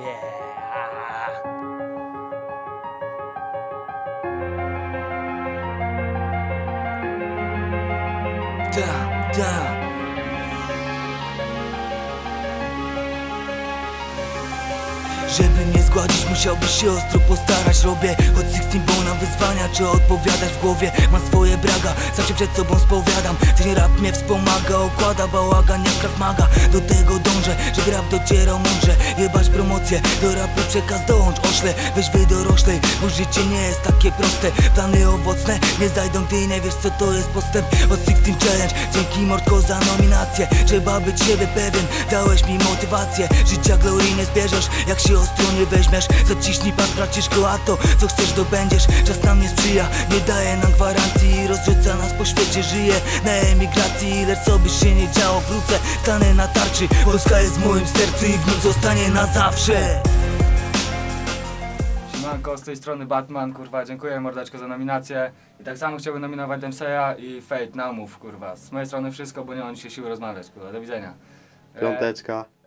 Da. Żeby mnie zgładzić, musiałbyś się ostro postarać. Robię od 16 bo na wyzwania, czy odpowiadać w głowie. Mam swoje braga, sam się przed sobą spowiadam. Ten rap mnie wspomaga, okłada bałagan jak Krav Maga. Do tego dążę, żeby rap docierał mądrze. Jebać promocję, do rapu przekaz dołącz. Ośle, weź wy doroślej, bo życie nie jest takie proste. Plany owocne nie zajdą, gdy nie wiesz co to jest postęp. Od 16 Challenge, dzięki Mordko za nominację. Trzeba być siebie pewien, dałeś mi motywację. Życia glorii nie zbierzesz, jak się ostro nie weźmiesz. Zaciśnij pas braciszko, a to co chcesz dobędziesz. Czas nam nie sprzyja, nie daje nam gwarancji i rozrzuca nas po świecie. Żyję na emigracji, ile co by się nie działo, wrócę, stanę na tarczy. Polska jest w moim sercu i w nim zostanie na zawsze. Siemanko, z tej strony Batman, kurwa, dziękuję mordeczko za nominację. I tak samo chciałbym nominować Demseya i Fate na umów, kurwa. Z mojej strony wszystko, bo nie mam dzisiaj siły rozmawiać, kurwa, do widzenia. Piąteczka.